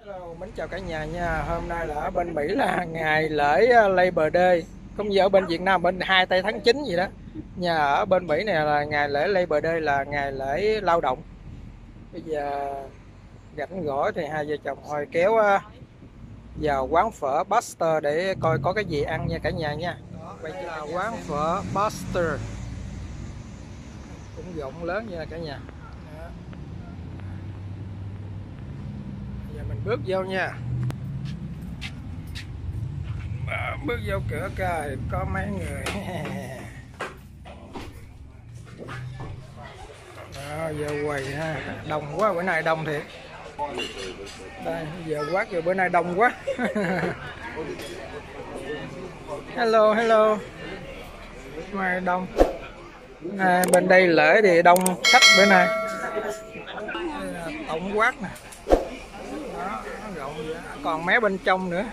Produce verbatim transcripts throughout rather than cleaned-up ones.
Hello, mến chào cả nhà nha. Hôm nay là ở bên Mỹ là ngày lễ uh, Labor Day. Cũng như ở bên Việt Nam bên hai tây tháng chín gì đó. Nhà ở bên Mỹ này là ngày lễ Labor Day là ngày lễ lao động. Bây giờ rảnh rỗi thì hai vợ chồng hồi kéo uh, vào quán phở Buster để coi có cái gì ăn nha cả nhà nha. Đây là quán phở Buster. Cũng rộng lớn nha cả nhà. Đó. Giờ mình bước vô nha. Bước vô cửa coi có mấy người. Đó, giờ quầy ha, đông quá, bữa nay đông thiệt. Đây, giờ quát giờ bữa nay đông quá. Hello, hello. Mai đông. À, bên đây lễ thì đông khách bữa nay. Đây là tổng quát nè. Đó, nó rộng vậy. Còn mé bên trong nữa.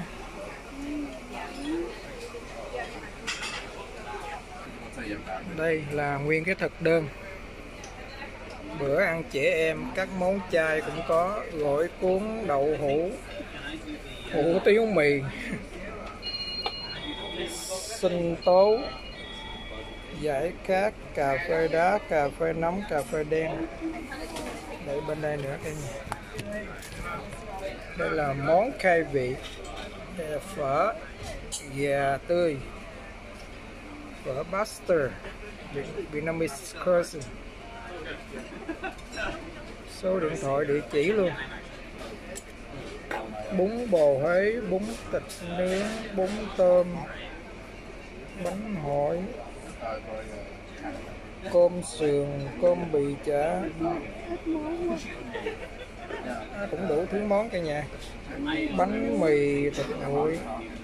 Đây là nguyên cái thực đơn. Bữa ăn trẻ em, các món chay cũng có, gỏi cuốn, đậu hũ, hủ tiếu mì, sinh tố, giải cát, cà phê đá, cà phê nóng, cà phê đen. Để bên đây nữa cả nhà. Đây là món khai vị. Đây là phở gà tươi, phở Buster, Vietnamese cuisine. Số điện thoại, địa chỉ luôn. Bún bò Huế, bún thịt nướng, bún tôm, bánh hỏi, cơm sườn, cơm bì chả. À, cũng đủ thứ món cả nhà. Bánh mì, thịt nguội.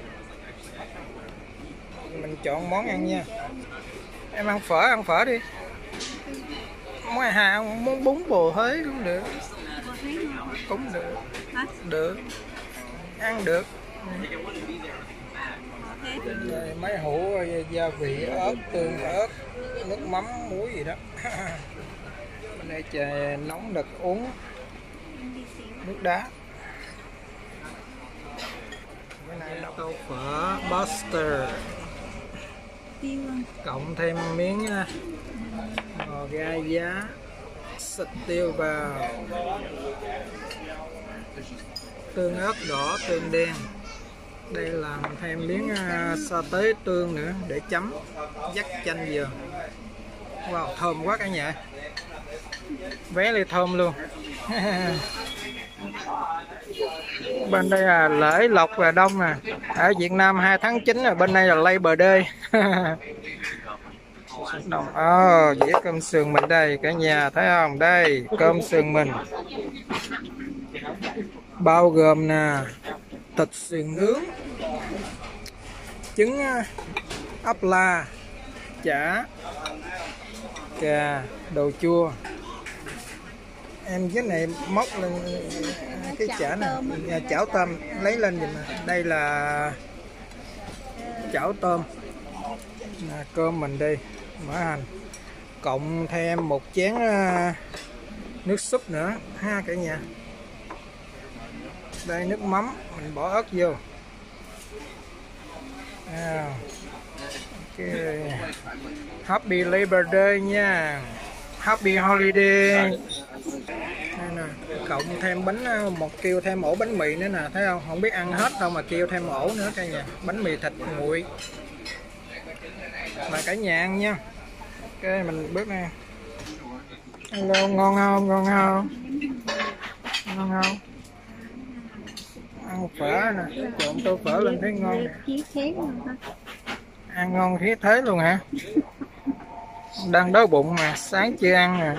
Mình chọn món ăn nha. Em ăn phở, ăn phở đi. Món hà, món bún bò Huế cũng được. Cũng được. Được. Ăn được. Đây, mấy hũ gia vị, ớt, tương, ớt, nước mắm, muối gì đó. Bên đây trà nóng đực uống. Nước đá. Cái này là tô phở Buster. Cộng thêm miếng bò gai giá, xịt tiêu vào, tương ớt đỏ, tương đen. Đây là thêm miếng sa tế tương nữa để chấm, dắt chanh vừa. Wow, thơm quá cả nhà. Vé ly thơm luôn. Bên đây là lễ lộc và đông nè. Ở Việt Nam hai tháng chín là bên đây là Labor Day. Đồng oh, dĩa cơm sườn mình đây cả nhà thấy không? Đây cơm sườn mình bao gồm nè thịt sườn nướng, trứng ốp la, chả, cà, đồ chua. Em cái này móc lên cái chả này, chảo tôm lấy lên giùm. Đây là chảo tôm. À, cơm mình đi, mỡ hành, cộng thêm một chén uh, nước súp nữa ha cả nhà. Đây nước mắm, mình bỏ ớt vô. À, okay. Happy Labor Day nha. Happy Holiday. Đây nè, cộng thêm bánh, một kêu thêm ổ bánh mì nữa nè, thấy không? Không biết ăn hết đâu mà kêu thêm ổ nữa cả nhà. Bánh mì thịt nguội. Mà cả nhà ăn nha. Ok, mình bước nè. Hello, ngon không? Ngon không? Ngon không? Ăn phở nè, trộn tô phở lên thấy ngon nè. Ăn ngon thiết thế luôn hả? Đang đói bụng mà, sáng chưa ăn nè.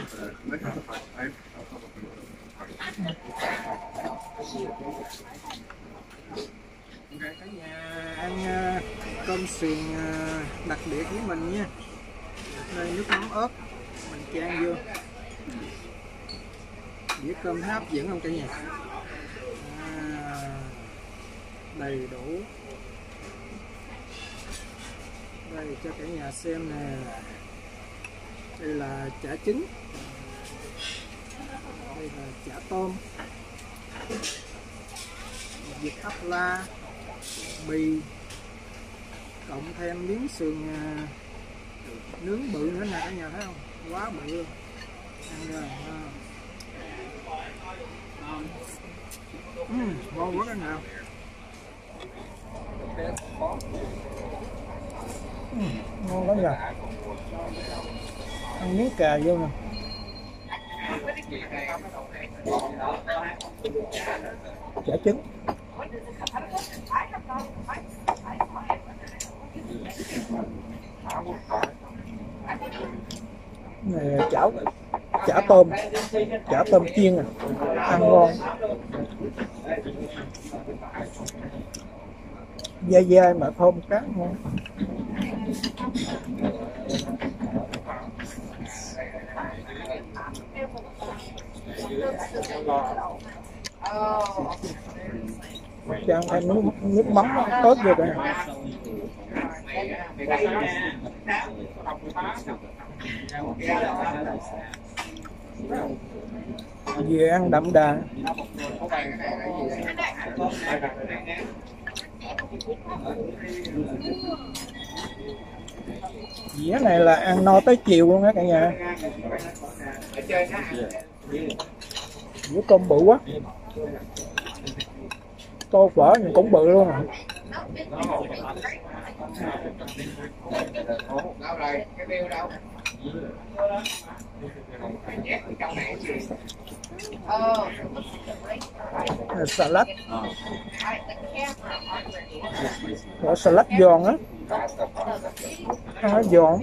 Cả nhà ăn cơm sườn đặc biệt với mình nha. Đây nước mắm ớt mình chan vô. Dĩa cơm thấy hấp dẫn không cả nhà? À, đầy đủ. Đây cho cả nhà xem nè. Đây là chả trứng. Đây là chả tôm. vịt ấp la, bì, cộng thêm miếng sườn à, nướng bự nữa nè cả nhà thấy không, quá bự luôn. Ăn rồi à. Uhm, ngon quá cả nhà. Uhm, ngon quá nhà. Ăn miếng cà vô nè. Chả trứng. Này chảo chả tôm, chả tôm chiên à, ăn ngon. Dai dai mà thơm cá ngon. Chan thêm nước nước mắm ớt vô cả. Về ăn đậm đà. Dĩa này là ăn no tới chiều luôn á cả nhà. Dĩa tôm bự quá. Tô phở nhưng cũng bự luôn à. Salad. Có salad giòn á. Nó giòn.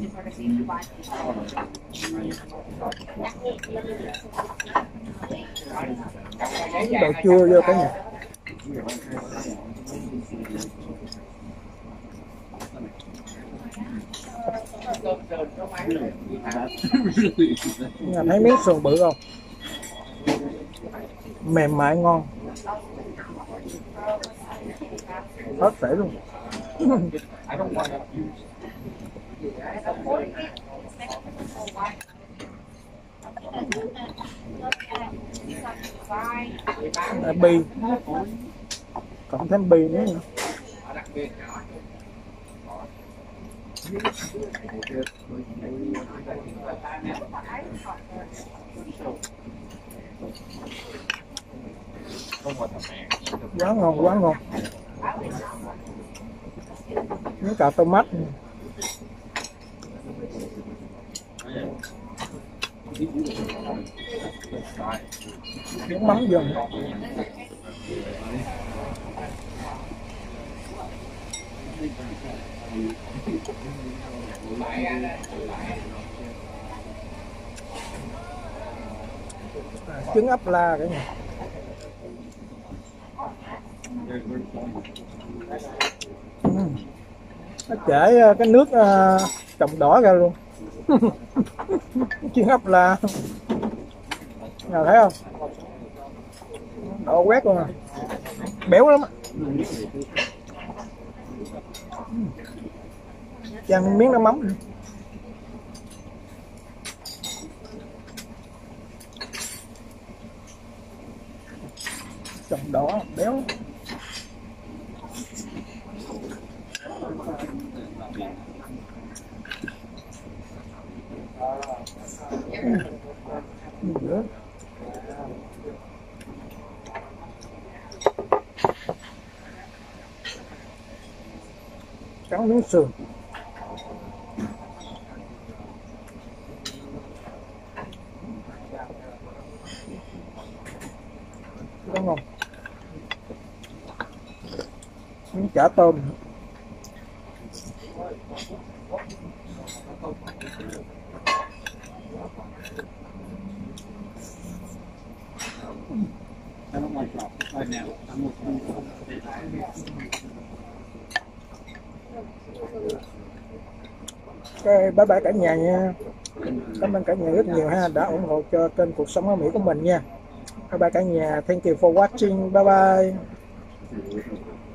Đồ chua vô cả nhà. Nhà thấy miếng sườn bự không? Mềm mại ngon. Hết sảy luôn. À, bì cộng thêm bì nữa. Quá ngon, quá ngon. Miếng cà tomat. Miếng mắm dần. À, trứng ấp la cả nhà. Ừ. Nó chảy cái nước uh, trồng đỏ ra luôn. Trứng ấp la. Nào thấy không? Đỏ quét luôn à. Béo lắm á. Chan miếng nước mắm. Trồng đỏ béo. Ừ. Cắn miếng sườn. Đúng không? Miếng chả tôm. Okay, bye bye cả nhà nha. Cảm ơn cả nhà rất nhiều ha, đã ủng hộ cho kênh Cuộc Sống Ở Mỹ của mình nha. Bye bye cả nhà. Thank you for watching. Bye bye.